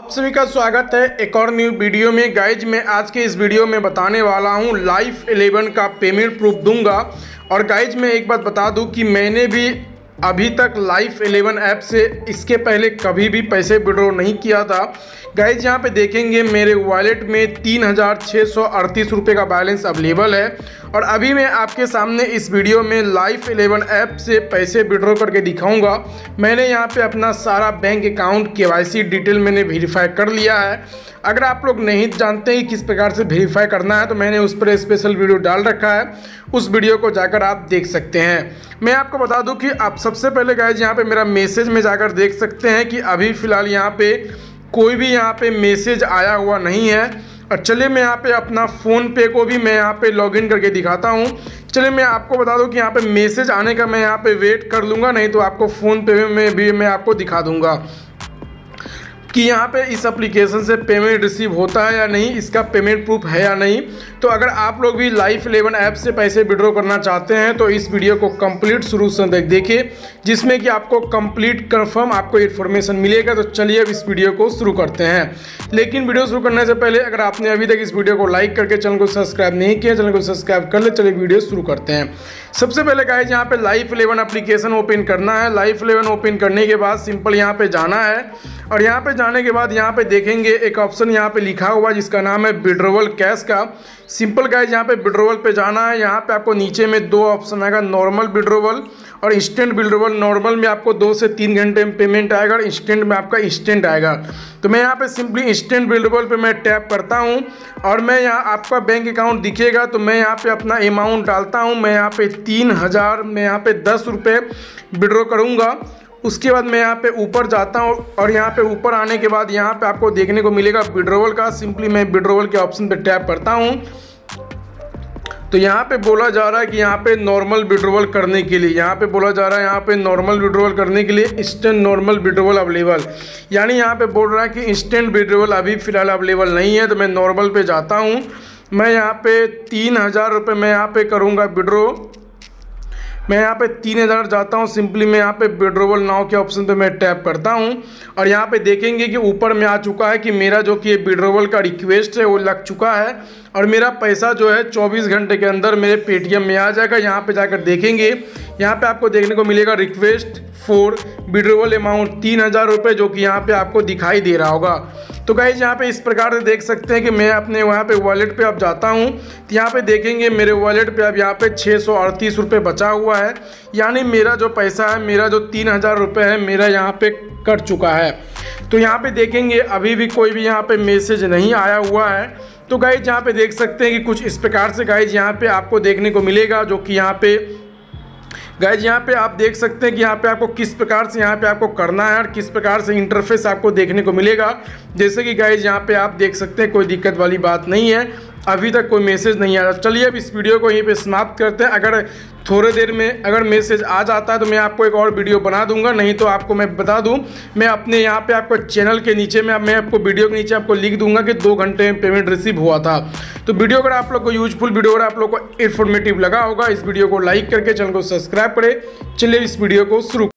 आप सभी का स्वागत है एक और न्यू वीडियो में। गाइज मैं आज के इस वीडियो में बताने वाला हूं लाइफ 11 का पेमेंट प्रूफ दूंगा। और गाइज मैं एक बात बता दूं कि मैंने भी अभी तक लाइफ 11 ऐप से इसके पहले कभी भी पैसे विड्रॉ नहीं किया था। गाइज यहाँ पे देखेंगे मेरे वॉलेट में 3638 रुपये का बैलेंस अवेलेबल है। और अभी मैं आपके सामने इस वीडियो में लाइफ 11 ऐप से पैसे विड्रॉ करके दिखाऊंगा। मैंने यहाँ पे अपना सारा बैंक अकाउंट KYC डिटेल मैंने वेरीफाई कर लिया है। अगर आप लोग नहीं जानते हैं किस प्रकार से वेरीफाई करना है तो मैंने उस पर स्पेशल वीडियो डाल रखा है, उस वीडियो को जाकर आप देख सकते हैं। मैं आपको बता दूं कि आप सबसे पहले गाइज यहाँ पे मेरा मैसेज में जाकर देख सकते हैं कि अभी फ़िलहाल यहाँ पे कोई भी यहाँ पे मैसेज आया हुआ नहीं है। और चलिए मैं यहाँ पे अपना फ़ोन पे को भी मैं यहाँ पे लॉगिन करके दिखाता हूँ। चलिए मैं आपको बता दूँ कि यहाँ पे मैसेज आने का मैं यहाँ पे वेट कर लूँगा, नहीं तो आपको फ़ोन पे में भी मैं आपको दिखा दूँगा कि यहाँ पे इस एप्लीकेशन से पेमेंट रिसीव होता है या नहीं, इसका पेमेंट प्रूफ है या नहीं। तो अगर आप लोग भी लाइफ 11 ऐप से पैसे विड्रॉ करना चाहते हैं तो इस वीडियो को कंप्लीट शुरू से देखिए, जिसमें कि आपको कंप्लीट कंफर्म आपको इन्फॉर्मेशन मिलेगा। तो चलिए अब इस वीडियो को शुरू करते हैं। लेकिन वीडियो शुरू करने से पहले अगर आपने अभी तक इस वीडियो को लाइक करके चैनल को सब्सक्राइब नहीं किया, चैनल को सब्सक्राइब कर ले। चलिए वीडियो शुरू करते हैं। सबसे पहले गाइस यहाँ पे लाइफ 11 एप्लीकेशन ओपन करना है। लाइफ 11 ओपन करने के बाद सिंपल यहाँ पे जाना है और यहाँ पे जाने के बाद यहाँ पे देखेंगे एक ऑप्शन यहाँ पे लिखा हुआ जिसका नाम है विड्रॉवल कैश का। सिंपल गाइस यहाँ पे विड्रॉवल पे जाना है। यहाँ पे आपको नीचे में दो ऑप्शन आएगा, नॉर्मल विड्रॉवल और इंस्टेंट विड्रॉवल। नॉर्मल में आपको 2 से 3 घंटे में पेमेंट आएगा और इंस्टेंट में आपका इंस्टेंट आएगा। तो मैं यहाँ पे सिंपली इंस्टेंट विड्रॉवल पे मैं टैप करता हूँ और मैं यहाँ आपका बैंक अकाउंट दिखेगा तो मैं यहाँ पे अपना अमाउंट डालता हूँ। मैं यहाँ पे 3000 में यहाँ पे 10 रुपये विड्रॉ करूँगा। उसके बाद मैं यहाँ पे ऊपर जाता हूँ और यहाँ पे ऊपर आने के बाद यहाँ पे आपको देखने को मिलेगा विड्रॉवल का। सिंपली मैं विड्रॉवल के ऑप्शन पे टैप करता हूँ तो यहाँ पे बोला जा रहा है कि यहाँ पे नॉर्मल विड्रॉवल करने के लिए, यहाँ पे बोला जा रहा है यहाँ पे नॉर्मल विड्रॉवल करने के लिए इंस्टेंट नॉर्मल विड्रॉवल अवेलेबल, यानी यहाँ पे बोल रहा है कि इंस्टेंट विड्रॉवल अभी फ़िलहाल अवेलेबल नहीं है। तो मैं नॉर्मल पे जाता हूँ। मैं यहाँ पे 3000 रुपये मैं यहाँ पे करूँगा विड्रॉ। मैं यहाँ पे 3000 जाता हूँ। सिंपली मैं यहाँ पे विड्रॉवल नाउ के ऑप्शन पे मैं टैप करता हूँ और यहाँ पे देखेंगे कि ऊपर में आ चुका है कि मेरा जो कि विड्रॉवल का रिक्वेस्ट है वो लग चुका है और मेरा पैसा जो है 24 घंटे के अंदर मेरे पेटीएम में आ जाएगा। यहाँ पे जाकर देखेंगे, यहाँ पे आपको देखने को मिलेगा रिक्वेस्ट फॉर विड्रॉवल अमाउंट 3000 रुपये, जो कि यहाँ पे आपको दिखाई दे रहा होगा। तो गाइज यहाँ पे इस प्रकार से देख सकते हैं कि मैं अपने वहाँ पे वॉलेट पे अब जाता हूँ तो यहाँ पे देखेंगे मेरे वॉलेट पे अब यहाँ पे 638 रुपये बचा हुआ है, यानी मेरा जो पैसा है, मेरा जो 3000 रुपये है, मेरा यहाँ पे कट चुका है। तो यहाँ पे देखेंगे अभी भी कोई भी यहाँ पे मैसेज नहीं आया हुआ है। तो गाइज यहाँ पे देख सकते हैं कि कुछ इस प्रकार से गाइज यहाँ पे आपको देखने को मिलेगा, जो कि यहाँ पे गाइज यहाँ पे आप देख सकते हैं कि यहाँ पे आपको किस प्रकार से यहाँ पे आपको करना है और किस प्रकार से इंटरफेस आपको देखने को मिलेगा। जैसे कि गाइज यहाँ पे आप देख सकते हैं कोई दिक्कत वाली बात नहीं है, अभी तक कोई मैसेज नहीं आया। चलिए अब इस वीडियो को यहीं पे समाप्त करते हैं। अगर थोड़ी देर में अगर मैसेज आ जाता है तो मैं आपको एक और वीडियो बना दूंगा, नहीं तो आपको मैं बता दूं मैं अपने यहाँ पे आपको चैनल के नीचे में मैं आपको वीडियो के नीचे आपको लिख दूंगा कि 2 घंटे में पेमेंट रिसीव हुआ था। तो वीडियो अगर आप लोग को यूजफुल वीडियो अगर आप लोग को इन्फॉर्मेटिव लगा होगा, इस वीडियो को लाइक करके चैनल को सब्सक्राइब करें। चलिए इस वीडियो को शुरू